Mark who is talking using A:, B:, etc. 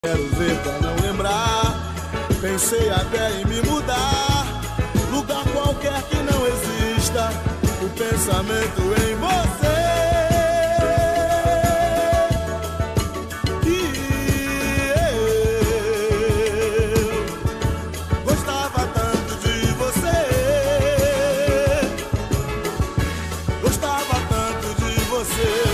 A: Quero ver pra não lembrar. Pensei até em me mudar, lugar qualquer que não exista o pensamento em você. E eu gostava tanto de você, gostava tanto de você.